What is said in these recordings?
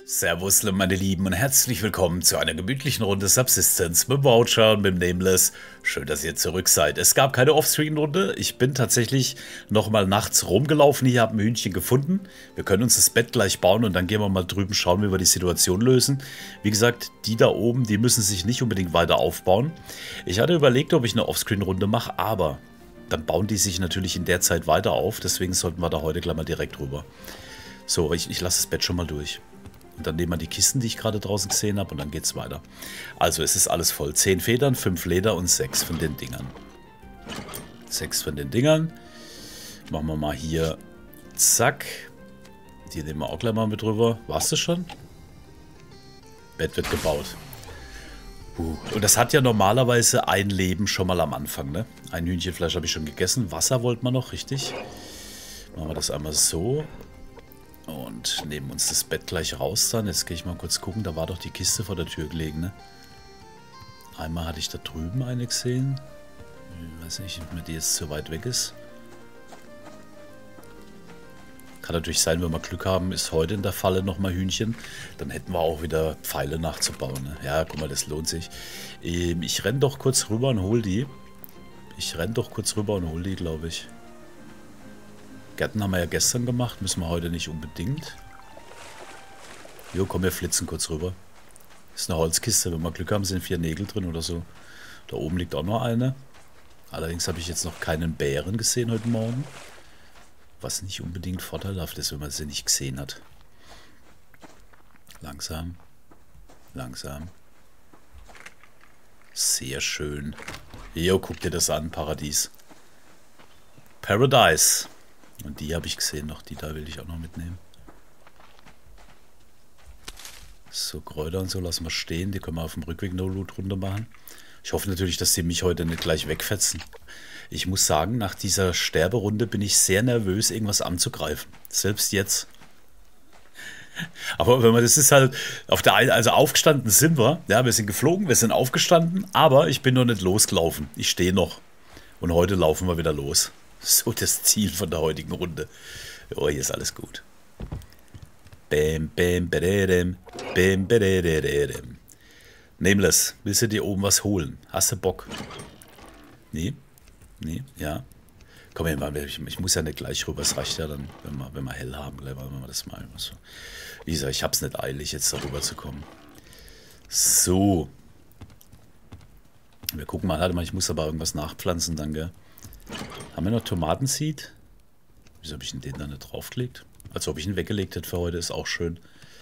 Servus, meine Lieben, und herzlich willkommen zu einer gemütlichen Runde Subsistence mit Voucher und mit Nameless. Schön, dass ihr zurück seid. Es gab keine Offscreen-Runde. Ich bin tatsächlich nochmal nachts rumgelaufen. Hier habe ein Hühnchen gefunden. Wir können uns das Bett gleich bauen und dann gehen wir mal drüben schauen, wie wir die Situation lösen. Wie gesagt, die da oben, die müssen sich nicht unbedingt weiter aufbauen. Ich hatte überlegt, ob ich eine Offscreen-Runde mache, aber dann bauen die sich natürlich in der Zeit weiter auf. Deswegen sollten wir da heute gleich mal direkt rüber. So, ich lasse das Bett schon mal durch. Und dann nehmen wir die Kisten, die ich gerade draußen gesehen habe, und dann geht's weiter. Also es ist alles voll. 10 Federn, 5 Leder und 6 von den Dingern. 6 von den Dingern. Machen wir mal hier. Zack. Die nehmen wir auch gleich mal mit drüber. Warst du schon? Bett wird gebaut. Und das hat ja normalerweise ein Leben schon mal am Anfang, ne? Ein Hühnchenfleisch habe ich schon gegessen. Wasser wollten wir noch, richtig? Machen wir das einmal so. Und nehmen uns das Bett gleich raus dann. Jetzt gehe ich mal kurz gucken. Da war doch die Kiste vor der Tür gelegen, ne? Einmal hatte ich da drüben eine gesehen. Ich weiß nicht, ob mir die jetzt zu weit weg ist. Kann natürlich sein, wenn wir Glück haben, ist heute in der Falle nochmal Hühnchen. Dann hätten wir auch wieder Pfeile nachzubauen, ne? Ja, guck mal, das lohnt sich. Ich renne doch kurz rüber und hol die. Glaube ich. Gärten haben wir ja gestern gemacht, müssen wir heute nicht unbedingt. Jo, komm, wir flitzen kurz rüber. Ist eine Holzkiste, wenn wir Glück haben, sind 4 Nägel drin oder so. Da oben liegt auch noch eine. Allerdings habe ich jetzt noch keinen Bären gesehen heute Morgen. Was nicht unbedingt vorteilhaft ist, wenn man sie nicht gesehen hat. Langsam. Langsam. Sehr schön. Jo, guck dir das an, Paradies. Paradise. Und die habe ich gesehen noch, die da will ich auch noch mitnehmen. So, Kräuter und so lassen wir stehen, die können wir auf dem Rückweg No-Loot runter machen. Ich hoffe natürlich, dass die mich heute nicht gleich wegfetzen. Ich muss sagen, nach dieser Sterberunde bin ich sehr nervös, irgendwas anzugreifen. Selbst jetzt. Aber wenn man, das ist halt, also aufgestanden sind wir, ja, wir sind geflogen, wir sind aufgestanden, aber ich bin noch nicht losgelaufen. Ich stehe noch. Und heute laufen wir wieder los. So das Ziel von der heutigen Runde. Oh, hier ist alles gut. Bam, bam, badadam, bam, badadadam. Nameless, willst du dir oben was holen? Hast du Bock? Nee? Nee? Ja? Komm her, ich muss ja nicht gleich rüber. Es reicht ja dann, wenn wir hell haben, wenn wir das mal so. Wie gesagt, ich hab's nicht eilig, jetzt darüber zu kommen. So. Wir gucken mal, ich muss aber irgendwas nachpflanzen, dann, gell? Haben wir noch Tomatenseed? Wieso habe ich denn den da nicht draufgelegt? Als ob ich ihn weggelegt hätte für heute, ist auch schön.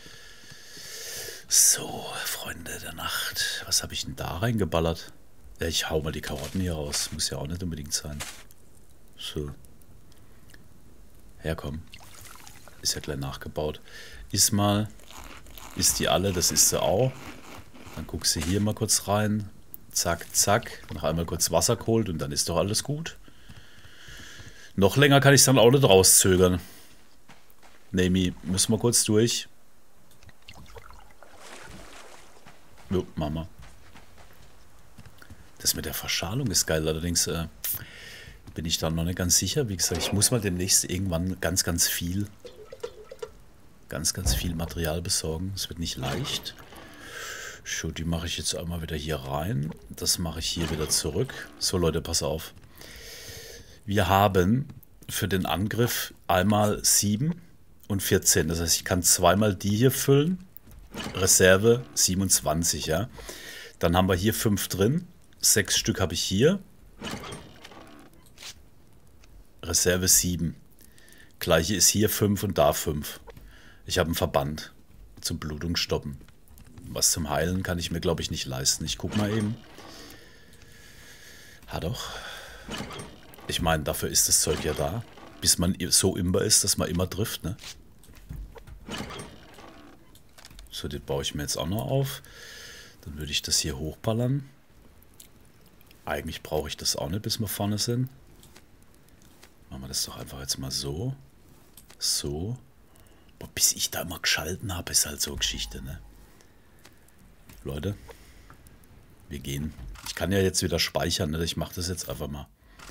So, Freunde der Nacht. Was habe ich denn da reingeballert? Ja, ich hau mal die Karotten hier raus. Muss ja auch nicht unbedingt sein. So. Herkomm. Ist ja gleich nachgebaut. Ist die alle? Das ist sie auch. Dann guckst du hier mal kurz rein. Zack, zack. Noch einmal kurz Wasser geholt und dann ist doch alles gut. Noch länger kann ich es dann auch nicht rauszögern. Nemi, müssen wir kurz durch. Jo, Mama. Das mit der Verschalung ist geil, allerdings bin ich da noch nicht ganz sicher. Wie gesagt, ich muss mal demnächst irgendwann ganz viel Material besorgen. Es wird nicht leicht. So, die mache ich jetzt einmal wieder hier rein. Das mache ich hier wieder zurück. So, Leute, pass auf. Wir haben für den Angriff einmal 7 und 14. Das heißt, ich kann zweimal die hier füllen. Reserve 27, ja. Dann haben wir hier 5 drin. 6 Stück habe ich hier. Reserve 7. Gleiche ist hier 5 und da 5. Ich habe einen Verband zum Blutung stoppen. Was zum Heilen kann ich mir, glaube ich, nicht leisten. Ich guck mal eben. Ha doch. Ich meine, dafür ist das Zeug ja da. Bis man so imbar ist, dass man immer trifft, ne? So, den baue ich mir jetzt auch noch auf. Dann würde ich das hier hochballern. Eigentlich brauche ich das auch nicht, bis wir vorne sind. Machen wir das doch einfach jetzt mal so. So. Aber bis ich da mal geschalten habe, ist halt so Geschichte, ne? Leute. Wir gehen. Ich kann ja jetzt wieder speichern, ne? Ich mache das jetzt einfach mal.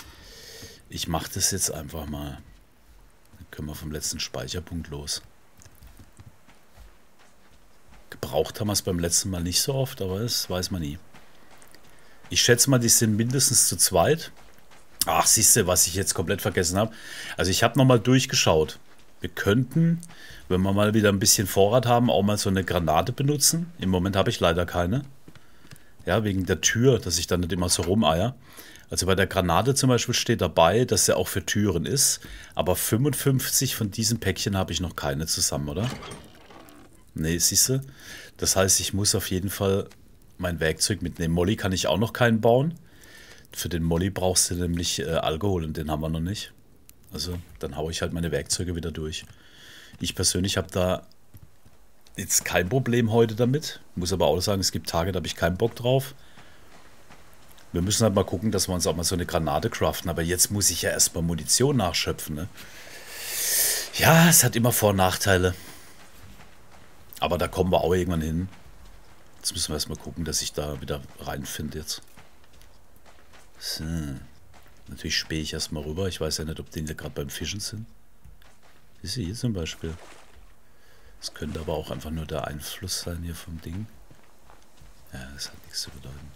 Dann können wir vom letzten Speicherpunkt los. Gebraucht haben wir es beim letzten Mal nicht so oft, aber das weiß man nie. Ich schätze mal, die sind mindestens zu zweit. Ach, siehst du, was ich jetzt komplett vergessen habe. Also ich habe nochmal durchgeschaut. Wir könnten, wenn wir mal wieder ein bisschen Vorrat haben, auch mal so eine Granate benutzen. Im Moment habe ich leider keine. Ja, wegen der Tür, dass ich dann nicht immer so rumeier. Also bei der Granate zum Beispiel steht dabei, dass sie auch für Türen ist. Aber 55 von diesen Päckchen habe ich noch keine zusammen, oder? Nee, siehst du? Das heißt, ich muss auf jeden Fall mein Werkzeug mitnehmen. Molly kann ich auch noch keinen bauen. Für den Molly brauchst du nämlich Alkohol und den haben wir noch nicht. Also dann haue ich halt meine Werkzeuge wieder durch. Ich persönlich habe da jetzt kein Problem heute damit. Muss aber auch sagen, es gibt Tage, da habe ich keinen Bock drauf. Wir müssen halt mal gucken, dass wir uns auch mal so eine Granate craften. Aber jetzt muss ich ja erstmal Munition nachschöpfen, ne? Ja, es hat immer Vor- und Nachteile. Aber da kommen wir auch irgendwann hin. Jetzt müssen wir erstmal gucken, dass ich da wieder reinfinde jetzt. So. Natürlich spähe ich erstmal rüber. Ich weiß ja nicht, ob die gerade beim Fischen sind. Ist sie hier zum Beispiel. Das könnte aber auch einfach nur der Einfluss sein hier vom Ding. Ja, das hat nichts zu bedeuten.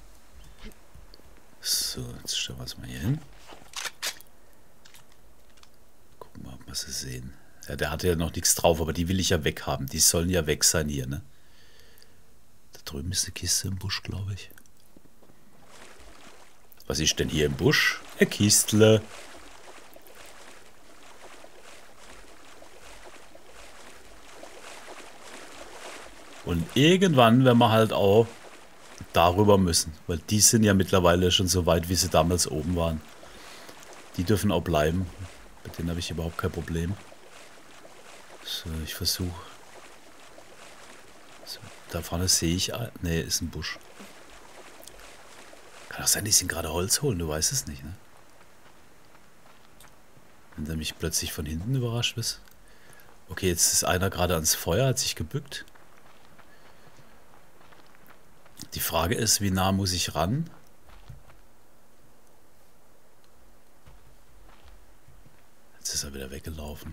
So, jetzt stellen wir es mal hier hin. Gucken wir, ob wir sie sehen. Ja, der hatte ja noch nichts drauf, aber die will ich ja weghaben. Die sollen ja weg sein hier, ne? Da drüben ist eine Kiste im Busch, glaube ich. Was ist denn hier im Busch? Eine Kistle. Und irgendwann werden wir halt auch darüber müssen. Weil die sind ja mittlerweile schon so weit, wie sie damals oben waren. Die dürfen auch bleiben. Mit denen habe ich überhaupt kein Problem. So, ich versuche. So, da vorne sehe ich... Ne, ist ein Busch. Kann auch sein, die sind gerade Holz holen, du weißt es nicht, ne? Wenn du mich plötzlich von hinten überrascht bist. Okay, jetzt ist einer gerade ans Feuer, hat sich gebückt. Die Frage ist, wie nah muss ich ran? Jetzt ist er wieder weggelaufen.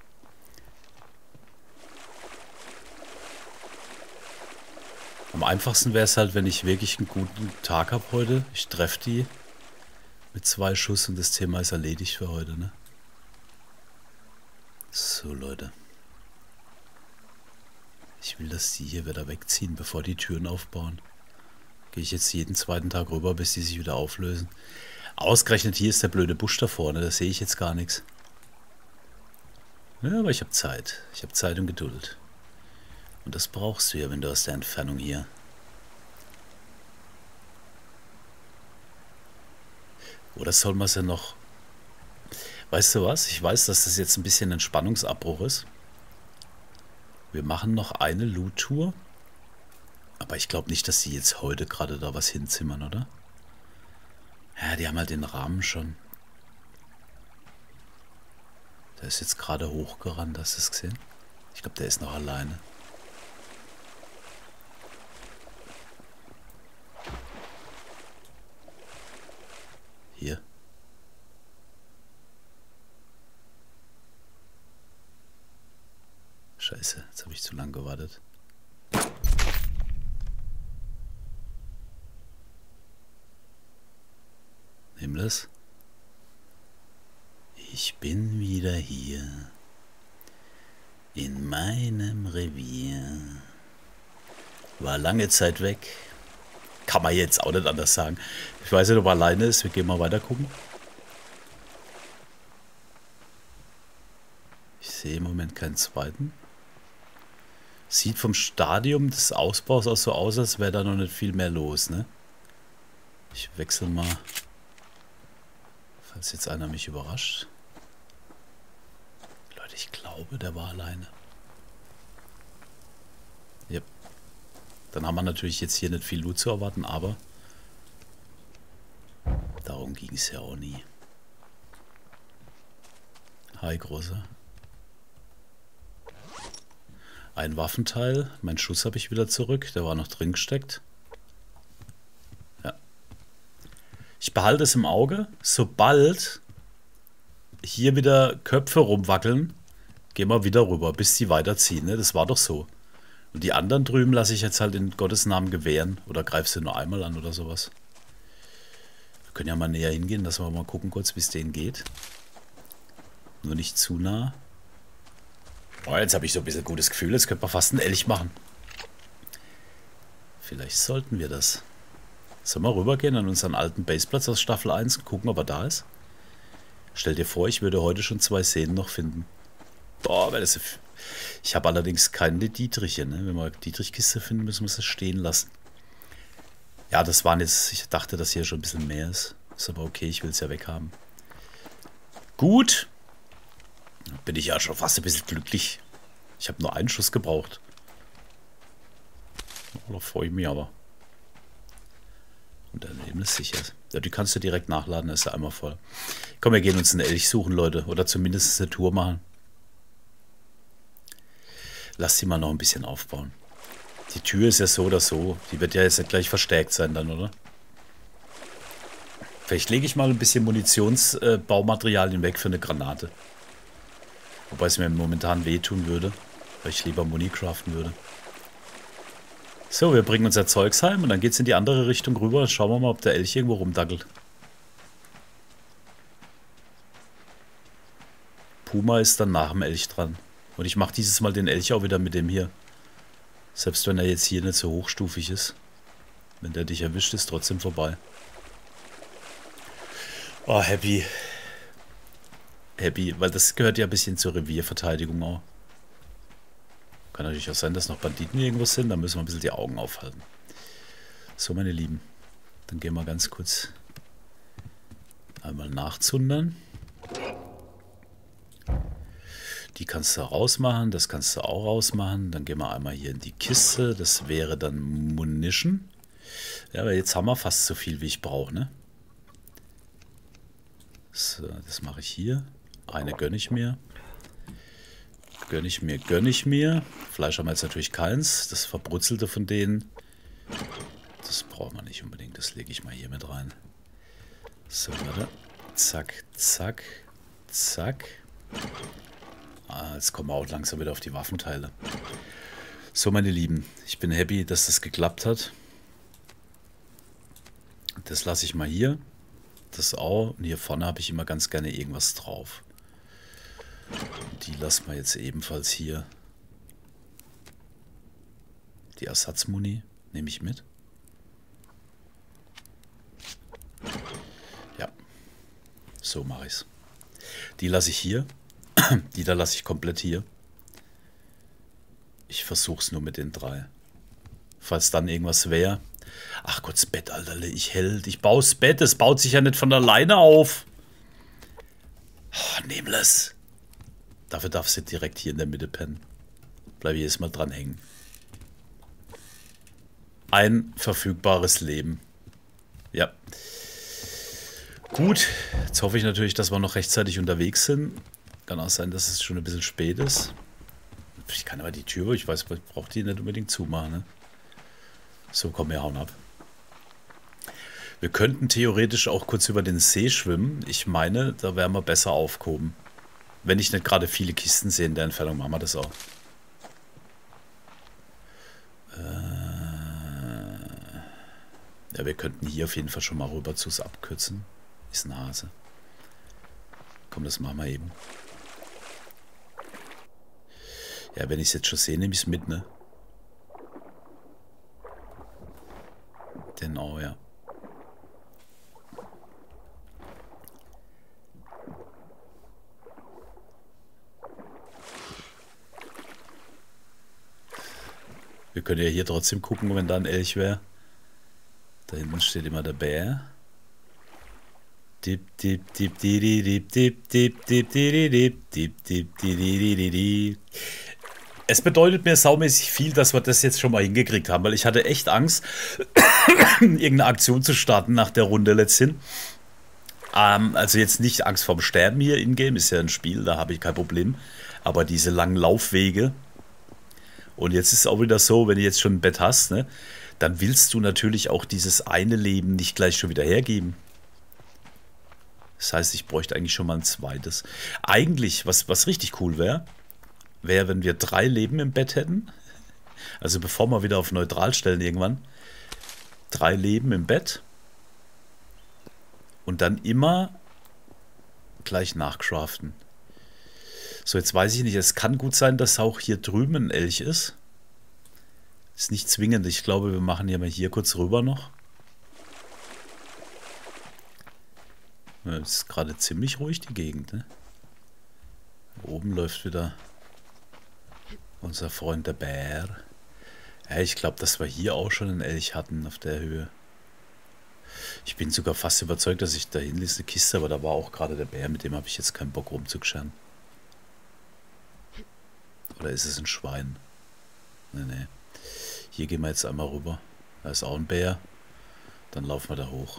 Am einfachsten wäre es halt, wenn ich wirklich einen guten Tag habe heute. Ich treffe die mit 2 Schuss und das Thema ist erledigt für heute, ne? So, Leute. Ich will, dass die hier wieder wegziehen, bevor die Türen aufbauen. Gehe ich jetzt jeden zweiten Tag rüber, bis die sich wieder auflösen. Ausgerechnet hier ist der blöde Busch da vorne, da sehe ich jetzt gar nichts. Ja, aber ich habe Zeit. Ich habe Zeit und Geduld. Und das brauchst du ja, wenn du aus der Entfernung hier... Oder soll man es ja noch... Weißt du was? Ich weiß, dass das jetzt ein bisschen ein Spannungsabbruch ist. Wir machen noch eine Loot-Tour. Aber ich glaube nicht, dass die jetzt heute gerade da was hinzimmern, oder? Ja, die haben halt den Rahmen schon. Der ist jetzt gerade hochgerannt, hast du es gesehen? Ich glaube, der ist noch alleine. Hier. Scheiße, jetzt habe ich zu lange gewartet. Nimm das. Ich bin wieder hier. In meinem Revier. War lange Zeit weg. Kann man jetzt auch nicht anders sagen. Ich weiß nicht, ob er alleine ist. Wir gehen mal weiter gucken. Ich sehe im Moment keinen zweiten. Sieht vom Stadium des Ausbaus auch so aus, als wäre da noch nicht viel mehr los, ne? Ich wechsle mal. Falls jetzt einer mich überrascht. Leute, ich glaube, der war alleine. Yep. Dann haben wir natürlich jetzt hier nicht viel Loot zu erwarten, aber darum ging es ja auch nie. Hi, Großer. Ein Waffenteil. Mein Schuss habe ich wieder zurück. Der war noch drin gesteckt. Ja. Ich behalte es im Auge. Sobald hier wieder Köpfe rumwackeln, gehen wir wieder rüber, bis die weiterziehen. Ne? Das war doch so. Und die anderen drüben lasse ich jetzt halt in Gottes Namen gewähren. Oder greifst du nur einmal an oder sowas. Wir können ja mal näher hingehen, dass wir mal gucken kurz, wie es denen geht. Nur nicht zu nah. Oh, jetzt habe ich so ein bisschen gutes Gefühl. Jetzt könnte man fast einen Elch machen. Vielleicht sollten wir das. Sollen wir rübergehen an unseren alten Baseplatz aus Staffel 1 und gucken, ob er da ist? Stell dir vor, ich würde heute schon 2 Szenen noch finden. Boah, wäre das... Ich habe allerdings keine Dietriche, ne? Wenn wir Dietrichkiste finden, müssen wir es stehen lassen. Ja, das waren jetzt... Ich dachte, dass hier schon ein bisschen mehr ist. Ist aber okay, ich will es ja weghaben. Gut. Bin ich ja schon fast ein bisschen glücklich. Ich habe nur einen Schuss gebraucht. Da freue ich mich aber. Und daneben ist sicher. Ja, die kannst du direkt nachladen, ist ja einmal voll. Komm, wir gehen uns einen Elch suchen, Leute. Oder zumindest eine Tour machen. Lass sie mal noch ein bisschen aufbauen. Die Tür ist ja so oder so. Die wird ja jetzt gleich verstärkt sein dann, oder? Vielleicht lege ich mal ein bisschen Munitionsbaumaterialien weg für eine Granate. Wobei es mir momentan wehtun würde. Weil ich lieber Muni craften würde. So, wir bringen unser Zeugs heim und dann geht es in die andere Richtung rüber. Dann schauen wir mal, ob der Elch irgendwo rumdackelt. Puma ist dann nach dem Elch dran. Und ich mache dieses Mal den Elch auch wieder mit dem hier. Selbst wenn er jetzt hier nicht so hochstufig ist. Wenn der dich erwischt, ist trotzdem vorbei. Oh, happy. Happy, weil das gehört ja ein bisschen zur Revierverteidigung auch. Kann natürlich auch sein, dass noch Banditen irgendwo sind. Da müssen wir ein bisschen die Augen aufhalten. So, meine Lieben. Dann gehen wir ganz kurz einmal nachzundern. Die kannst du rausmachen, das kannst du auch rausmachen. Dann gehen wir einmal hier in die Kiste. Das wäre dann Munition. Ja, aber jetzt haben wir fast so viel, wie ich brauche, ne? So, das mache ich hier. Eine gönne ich mir. Gönne ich mir. Fleisch haben wir jetzt natürlich keins. Das Verbrutzelte von denen. Das braucht man nicht unbedingt. Das lege ich mal hier mit rein. So, warte. Zack, zack, zack. Jetzt kommen wir auch langsam wieder auf die Waffenteile. So, meine Lieben, ich bin happy, dass das geklappt hat. Das lasse ich mal hier. Das auch. Und hier vorne habe ich immer ganz gerne irgendwas drauf. Die lassen wir jetzt ebenfalls hier. Die Ersatzmuni nehme ich mit. Ja, so mache ich es. Die lasse ich hier. Die da lasse ich komplett hier. Ich versuche es nur mit den 3. Falls dann irgendwas wäre. Ach Gott, das Bett, Alter, ich baue das Bett. Es baut sich ja nicht von alleine auf. Oh, Nameless. Dafür darfst du direkt hier in der Mitte pennen. Bleib jedes Mal dran hängen. Ein verfügbares Leben. Ja. Gut. Jetzt hoffe ich natürlich, dass wir noch rechtzeitig unterwegs sind. Kann auch sein, dass es schon ein bisschen spät ist. Ich kann aber die Tür, ich weiß, ich brauche die nicht unbedingt zumachen. Ne? So, komm, wir hauen ab. Wir könnten theoretisch auch kurz über den See schwimmen. Ich meine, da wären wir besser aufgehoben. Wenn ich nicht gerade viele Kisten sehe in der Entfernung, machen wir das auch. Ja, wir könnten hier auf jeden Fall schon mal rüber zu abkürzen. Ist ein Hase. Komm, das machen wir eben. Ja, wenn ich es jetzt schon sehe, nehme ich es mit, ne? Genau, ja. Wir können ja hier trotzdem gucken, wenn da ein Elch wäre. Da hinten steht immer der Bär. Dip, dip, dip, dip, dip, dip, dip, dip, dip, dip, dip. Es bedeutet mir saumäßig viel, dass wir das jetzt schon mal hingekriegt haben, weil ich hatte echt Angst, irgendeine Aktion zu starten nach der Runde letzthin. Also jetzt nicht Angst vorm Sterben hier in-game, ist ja ein Spiel, da habe ich kein Problem. Aber diese langen Laufwege. Und jetzt ist es auch wieder so, wenn du jetzt schon ein Bett hast, ne, dann willst du natürlich auch dieses eine Leben nicht gleich schon wieder hergeben. Das heißt, ich bräuchte eigentlich schon mal ein zweites. Eigentlich, was richtig cool wäre, wenn wir 3 Leben im Bett hätten Also bevor wir wieder auf neutral stellen irgendwann. 3 Leben im Bett. Und dann immer gleich nachcraften. So, jetzt weiß ich nicht. Es kann gut sein, dass auch hier drüben ein Elch ist. Ist nicht zwingend. Ich glaube, wir machen ja mal hier kurz rüber noch. Ja, ist gerade ziemlich ruhig die Gegend, ne? Oben läuft wieder unser Freund der Bär. Ja, ich glaube, dass wir hier auch schon einen Elch hatten auf der Höhe. Ich bin sogar fast überzeugt, dass ich da hinten ist eine Kiste, aber da war auch gerade der Bär, mit dem habe ich jetzt keinen Bock rumzuscheren. Oder ist es ein Schwein? Nee, nee. Hier gehen wir jetzt einmal rüber. Da ist auch ein Bär. Dann laufen wir da hoch.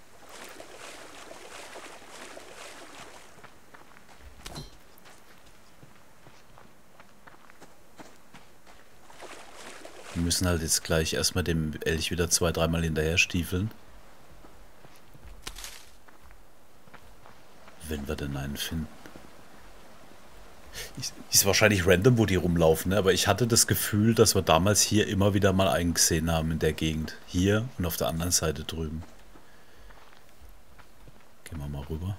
Wir müssen halt jetzt gleich erstmal dem Elch wieder 2-3 Mal hinterher stiefeln. Wenn wir denn einen finden. Ist wahrscheinlich random, wo die rumlaufen, ne? Aber ich hatte das Gefühl, dass wir damals hier immer wieder mal einen gesehen haben in der Gegend. Hier und auf der anderen Seite drüben. Gehen wir mal rüber.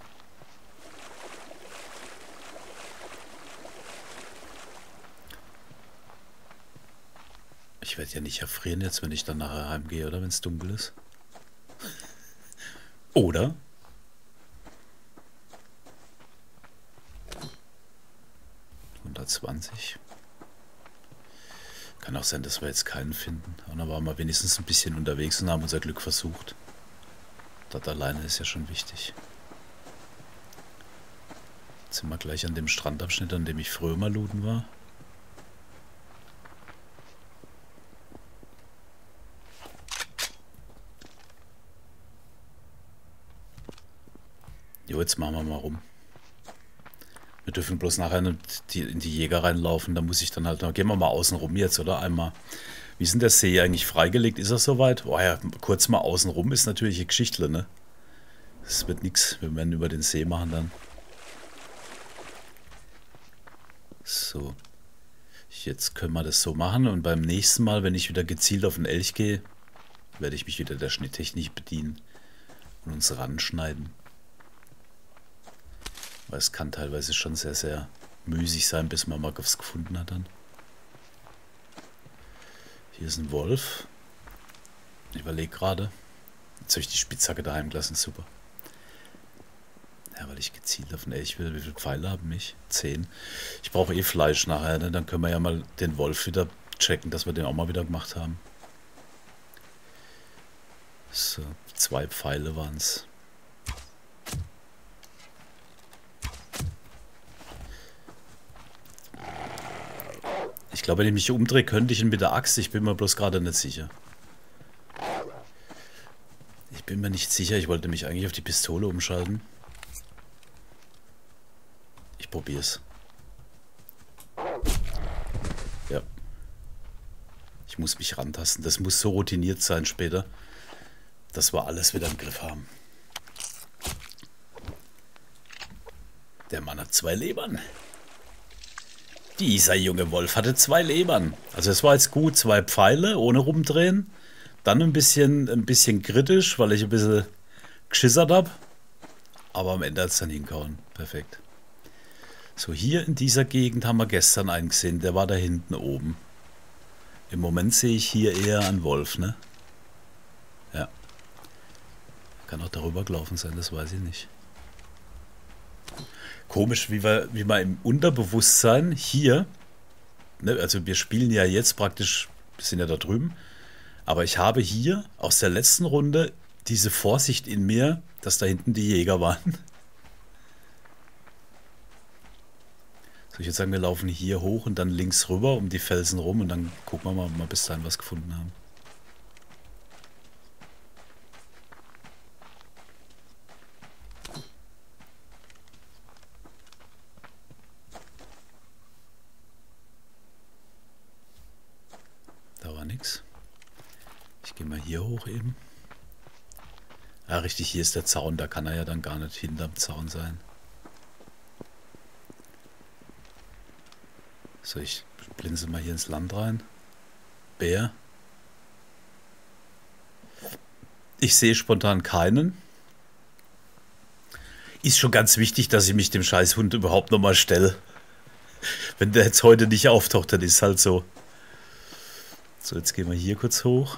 Ich werde ja nicht erfrieren jetzt, wenn ich dann nachher heimgehe, oder wenn es dunkel ist. Oder? Kann auch sein, dass wir jetzt keinen finden. Aber dann waren wir wenigstens ein bisschen unterwegs und haben unser Glück versucht. Das alleine ist ja schon wichtig. Jetzt sind wir gleich an dem Strandabschnitt, an dem ich früher mal looten war. Jo, jetzt machen wir mal rum. Wir dürfen bloß nachher in die Jäger reinlaufen. Da muss ich dann halt noch. Gehen wir mal außen rum jetzt, oder? Einmal. Wie ist denn der See eigentlich freigelegt? Ist er soweit? Oh ja, kurz mal außen rum ist natürlich eine Geschichte, ne? Das wird nichts. Wir werden über den See machen dann. So. Jetzt können wir das so machen. Und beim nächsten Mal, wenn ich wieder gezielt auf den Elch gehe, werde ich mich wieder der Schnitttechnik bedienen und uns ranschneiden. Weil es kann teilweise schon sehr, sehr müßig sein, bis man mal was gefunden hat dann. Hier ist ein Wolf. Ich überlege gerade. Jetzt habe ich die Spitzhacke daheim gelassen, super. Ja, weil ich gezielt auf den Elch will. Wie viele Pfeile haben mich? 10. Ich brauche eh Fleisch nachher, ne? Dann können wir ja mal den Wolf wieder checken, dass wir den auch mal wieder gemacht haben. So, 2 Pfeile waren es. Ich glaube, wenn ich mich umdrehe, könnte ich ihn mit der Axt. Ich bin mir bloß gerade nicht sicher. Ich bin mir nicht sicher. Ich wollte mich eigentlich auf die Pistole umschalten. Ich probiere es. Ja. Ich muss mich rantasten. Das muss so routiniert sein später, dass wir alles wieder im Griff haben. Der Mann hat 2 Lebern. Dieser junge Wolf hatte 2 Lebern. Also es war jetzt gut, 2 Pfeile, ohne rumdrehen. Dann ein bisschen kritisch, weil ich ein bisschen geschissert habe. Aber am Ende hat es dann hingehauen. Perfekt. So, hier in dieser Gegend haben wir gestern einen gesehen. Der war da hinten oben. Im Moment sehe ich hier eher einen Wolf, ne? Ja. Kann auch darüber gelaufen sein, das weiß ich nicht. Komisch, wie wir im Unterbewusstsein hier, ne, also wir spielen ja jetzt praktisch, wir sind ja da drüben, aber ich habe hier aus der letzten Runde diese Vorsicht in mir, dass da hinten die Jäger waren. So, ich würde sagen, wir laufen hier hoch und dann links rüber um die Felsen rum und dann gucken wir mal, ob wir bis dahin was gefunden haben. Da war nichts. Ich gehe mal hier hoch eben. Ah, richtig, hier ist der Zaun, da kann er ja dann gar nicht hinterm Zaun sein. So, ich blinze mal hier ins Land rein. Bär. Ich sehe spontan keinen. Ist schon ganz wichtig, dass ich mich dem Scheißhund überhaupt nochmal stelle. Wenn der jetzt heute nicht auftaucht, dann ist halt so. So, jetzt gehen wir hier kurz hoch.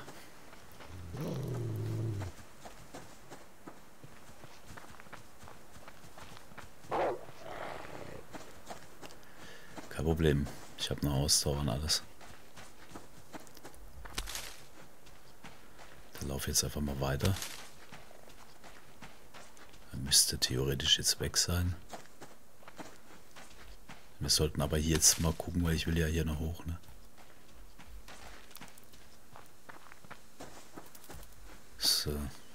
Kein Problem. Ich habe eine Ausdauer und alles. Dann laufe ich jetzt einfach mal weiter. Er müsste theoretisch jetzt weg sein. Wir sollten aber hier jetzt mal gucken, weil ich will ja hier noch hoch, ne? So.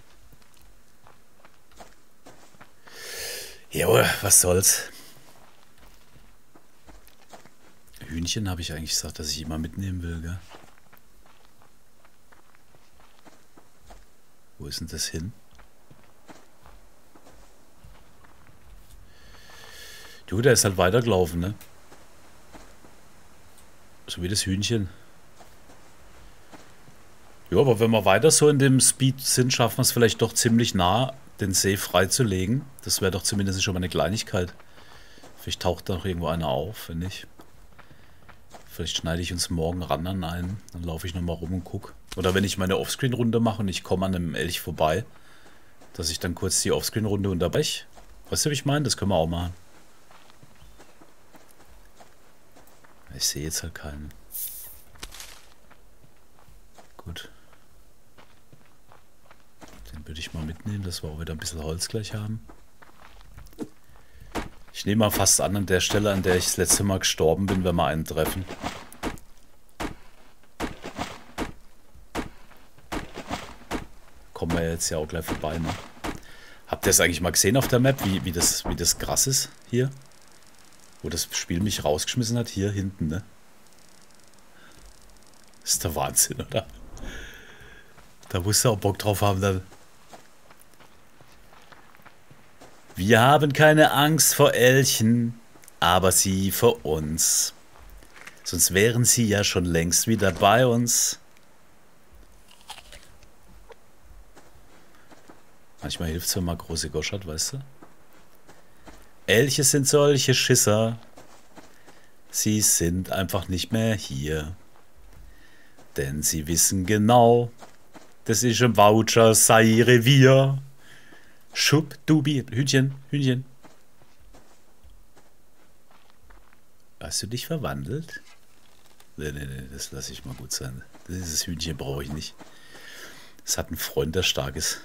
Jawohl, was soll's. Hühnchen habe ich eigentlich gesagt, dass ich immer mitnehmen will, gell? Wo ist denn das hin? Du, der ist halt weitergelaufen, ne? So wie das Hühnchen. Ja, aber wenn wir weiter so in dem Speed sind, schaffen wir es vielleicht doch ziemlich nah, den See freizulegen. Das wäre doch zumindest schon mal eine Kleinigkeit. Vielleicht taucht da noch irgendwo einer auf, wenn nicht. Vielleicht schneide ich uns morgen ran an einen. Dann laufe ich nochmal rum und gucke. Oder wenn ich meine Offscreen-Runde mache und ich komme an einem Elch vorbei, dass ich dann kurz die Offscreen-Runde unterbreche. Weißt du, wie ich meine? Das können wir auch machen. Ich sehe jetzt halt keinen. Gut. Den würde ich mal mitnehmen, dass wir auch wieder ein bisschen Holz gleich haben. Ich nehme mal fast an der Stelle, an der ich das letzte Mal gestorben bin, wenn wir einen treffen. Kommen wir jetzt ja auch gleich vorbei, ne? Habt ihr das eigentlich mal gesehen auf der Map, wie das krass ist hier? Wo das Spiel mich rausgeschmissen hat, hier hinten, ne? Das ist der Wahnsinn, oder? Da musst du auch Bock drauf haben, dann. Wir haben keine Angst vor Elchen, aber sie vor uns. Sonst wären sie ja schon längst wieder bei uns. Manchmal hilft es, wenn man große Gosch hat, weißt du? Elche sind solche Schisser. Sie sind einfach nicht mehr hier. Denn sie wissen genau, das ist ein Voucher, sei Revier. Schub, Dubi, Hühnchen, Hühnchen. Hast du dich verwandelt? Nee, das lasse ich mal gut sein. Dieses Hühnchen brauche ich nicht. Es hat einen Freund, der stark ist.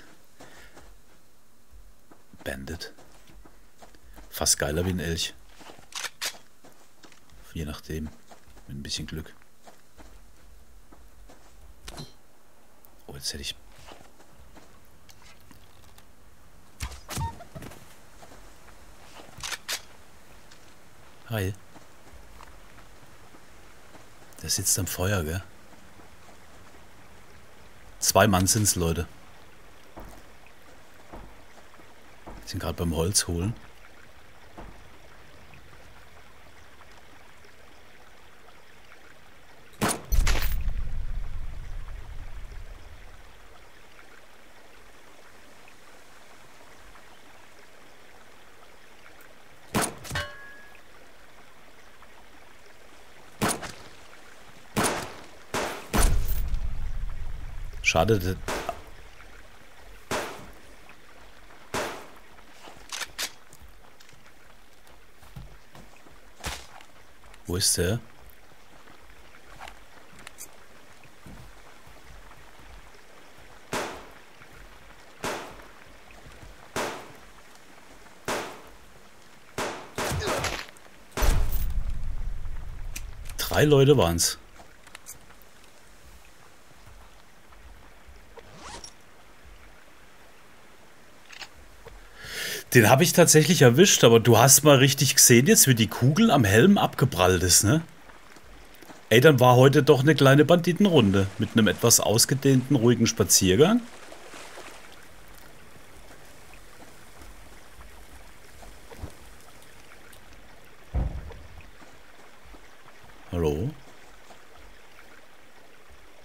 Bandit. Fast geiler wie ein Elch. Je nachdem. Mit ein bisschen Glück. Oh, jetzt hätte ich... Hi. Der sitzt am Feuer, gell? 2 Mann sind's, Leute. Die sind gerade beim Holz holen. Schade. Wo ist der? Drei Leute waren's. Den habe ich tatsächlich erwischt, aber du hast mal richtig gesehen jetzt, wie die Kugel am Helm abgeprallt ist, ne? Ey, dann war heute doch eine kleine Banditenrunde mit einem etwas ausgedehnten, ruhigen Spaziergang. Hallo?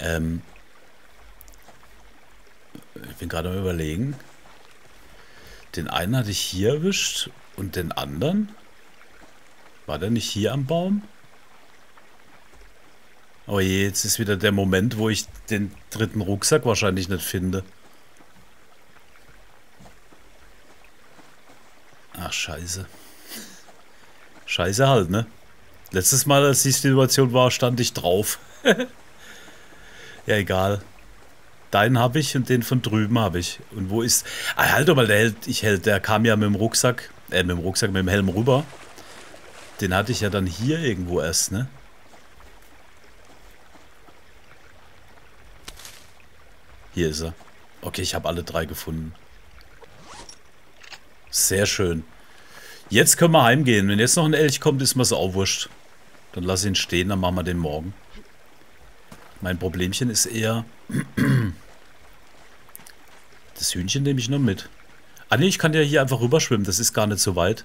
Ich bin gerade am Überlegen. Den einen hatte ich hier erwischt und den anderen? War der nicht hier am Baum? Oh je, jetzt ist wieder der Moment, wo ich den dritten Rucksack wahrscheinlich nicht finde. Ach, scheiße. Scheiße halt, ne? Letztes Mal, als die Situation war, stand ich drauf. Ja, egal. Deinen habe ich und den von drüben habe ich. Und wo ist... Ah, halt doch mal, der kam ja mit dem Rucksack, mit dem Helm rüber. Den hatte ich ja dann hier irgendwo erst, ne? Hier ist er. Okay, ich habe alle drei gefunden. Sehr schön. Jetzt können wir heimgehen. Wenn jetzt noch ein Elch kommt, ist mir so auch wurscht. Dann lass ihn stehen, dann machen wir den morgen. Mein Problemchen ist eher... Das Hühnchen nehme ich noch mit. Ah ne, ich kann ja hier einfach rüberschwimmen. Das ist gar nicht so weit.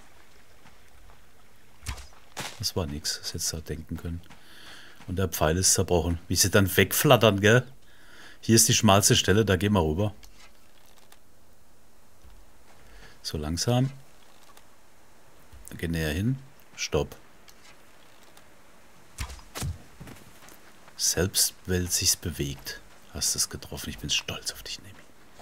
Das war nix. Das hättest du halt denken können. Und der Pfeil ist zerbrochen. Wie sie dann wegflattern, gell? Hier ist die schmalste Stelle, da gehen wir rüber. So langsam. Dann gehen näher hin. Stopp. Selbst wenn sich's bewegt. Hast es getroffen. Ich bin stolz auf dich, Nemi.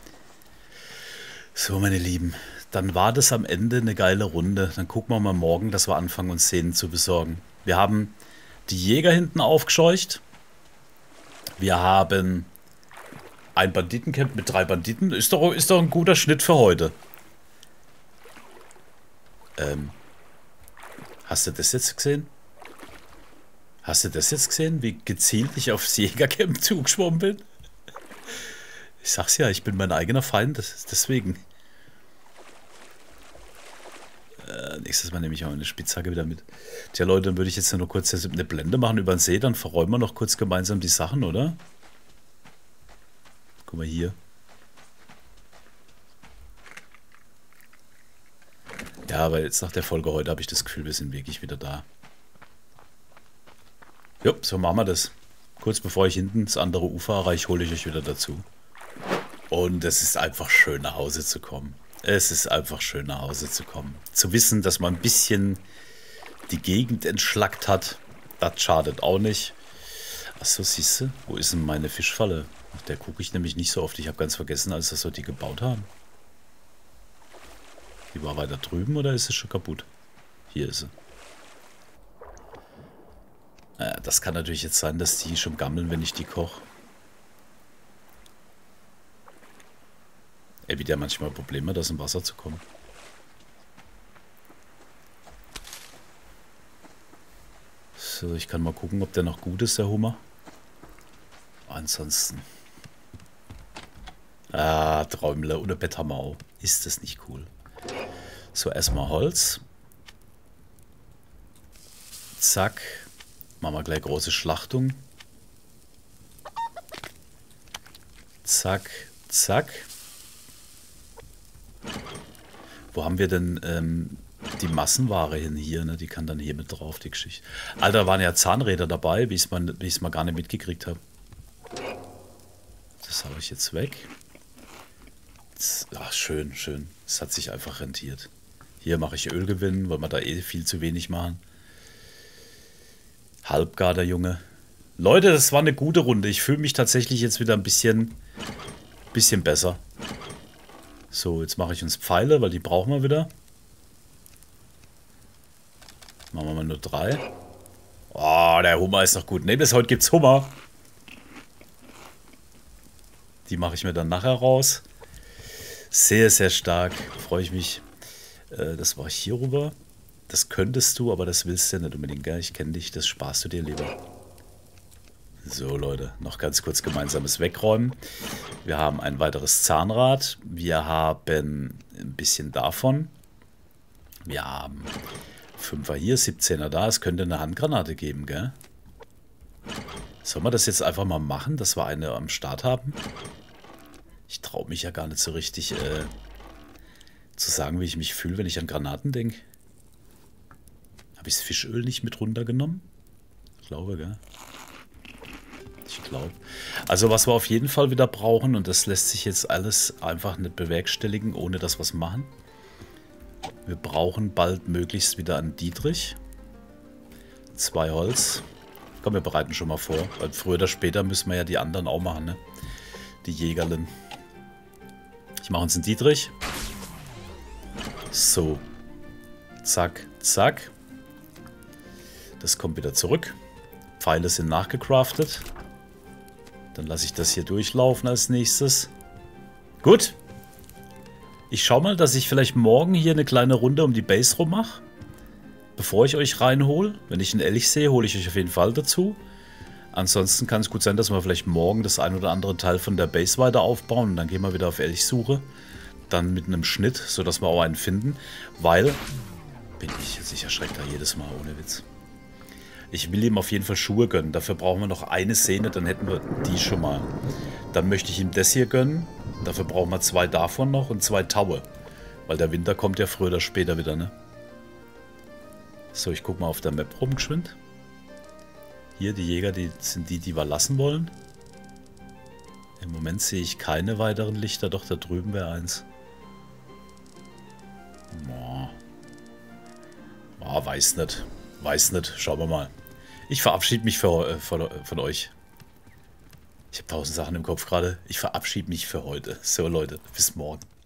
So, meine Lieben. Dann war das am Ende eine geile Runde. Dann gucken wir mal morgen, dass wir anfangen, uns Szenen zu besorgen. Wir haben die Jäger hinten aufgescheucht. Wir haben ein Banditencamp mit 3 Banditen. Ist doch ein guter Schnitt für heute. Hast du das jetzt gesehen? Hast du das jetzt gesehen, wie gezielt ich aufs Jägercamp zugeschwommen bin? Ich sag's ja, ich bin mein eigener Feind, deswegen. Nächstes Mal nehme ich auch eine Spitzhacke wieder mit. Tja, Leute, dann würde ich jetzt nur kurz eine Blende machen über den See, dann verräumen wir noch kurz gemeinsam die Sachen, oder? Guck mal hier. Ja, aber jetzt nach der Folge heute habe ich das Gefühl, wir sind wirklich wieder da. Jo, so machen wir das. Kurz bevor ich hinten das andere Ufer erreiche, hole ich euch wieder dazu. Und es ist einfach schön, nach Hause zu kommen. Es ist einfach schön, nach Hause zu kommen. Zu wissen, dass man ein bisschen die Gegend entschlackt hat, das schadet auch nicht. Achso, siehst du, wo ist denn meine Fischfalle? Nach der gucke ich nämlich nicht so oft. Ich habe ganz vergessen, als das so die gebaut haben. Die war weiter drüben oder ist sie schon kaputt? Hier ist sie. Naja, das kann natürlich jetzt sein, dass die schon gammeln, wenn ich die koche. Er hat ja manchmal Probleme, das im Wasser zu kommen. So, ich kann mal gucken, ob der noch gut ist, der Hummer. Ansonsten. Ah, Träumle ohne Bett haben wir auch. Ist das nicht cool? So, erstmal Holz. Zack. Machen wir gleich große Schlachtung. Zack, zack. Wo haben wir denn die Massenware hin hier? Ne? Die kann dann hier mit drauf, die Geschichte. Alter, waren ja Zahnräder dabei, wie ich es mal gar nicht mitgekriegt habe. Das habe ich jetzt weg. Ach, schön, schön. Das hat sich einfach rentiert. Hier mache ich Ölgewinn, weil wir da eh viel zu wenig machen. Halbgar, der Junge. Leute, das war eine gute Runde. Ich fühle mich tatsächlich jetzt wieder ein bisschen besser. So, jetzt mache ich uns Pfeile, weil die brauchen wir wieder. Machen wir mal nur 3. Oh, der Hummer ist noch gut. Ne, bis heute gibt's Hummer. Die mache ich mir dann nachher raus. Sehr, sehr stark. Freue ich mich. Das mache ich hier rüber. Das könntest du, aber das willst du ja nicht unbedingt, gell? Ich kenne dich, das sparst du dir lieber. So, Leute, noch ganz kurz gemeinsames Wegräumen. Wir haben ein weiteres Zahnrad. Wir haben ein bisschen davon. Wir haben 5er hier, 17er da. Es könnte eine Handgranate geben, gell? Sollen wir das jetzt einfach mal machen, dass wir eine am Start haben? Ich traue mich ja gar nicht so richtig zu sagen, wie ich mich fühle, wenn ich an Granaten denke. Habe ich das Fischöl nicht mit runtergenommen? Ich glaube, gell? Ich glaube. Also was wir auf jeden Fall wieder brauchen, und das lässt sich jetzt alles einfach nicht bewerkstelligen, ohne dass wir es machen. Wir brauchen bald möglichst wieder einen Dietrich. 2 Holz. Komm, wir bereiten schon mal vor. Weil früher oder später müssen wir ja die anderen auch machen, ne? Die Jägerlen. Ich mache uns einen Dietrich. So. Zack, zack. Das kommt wieder zurück. Pfeile sind nachgecraftet. Dann lasse ich das hier durchlaufen als nächstes. Gut. Ich schaue mal, dass ich vielleicht morgen hier eine kleine Runde um die Base rum mache. Bevor ich euch reinhole. Wenn ich einen Elch sehe, hole ich euch auf jeden Fall dazu. Ansonsten kann es gut sein, dass wir vielleicht morgen das ein oder andere Teil von der Base weiter aufbauen. Und dann gehen wir wieder auf Elchsuche. Dann mit einem Schnitt, sodass wir auch einen finden. Weil, bin ich jetzt, ich erschrecke da jedes Mal, ohne Witz. Ich will ihm auf jeden Fall Schuhe gönnen. Dafür brauchen wir noch eine Sehne, dann hätten wir die schon mal. Dann möchte ich ihm das hier gönnen. Dafür brauchen wir 2 davon noch und 2 Taue. Weil der Winter kommt ja früher oder später wieder, ne? So, ich gucke mal auf der Map rum geschwind. Hier, die Jäger, die sind die wir lassen wollen. Im Moment sehe ich keine weiteren Lichter. Doch, da drüben wäre eins. Boah, weiß nicht. Weiß nicht. Schauen wir mal. Ich verabschiede mich von euch. Ich habe 1000 Sachen im Kopf gerade. Ich verabschiede mich für heute. So, Leute. Bis morgen.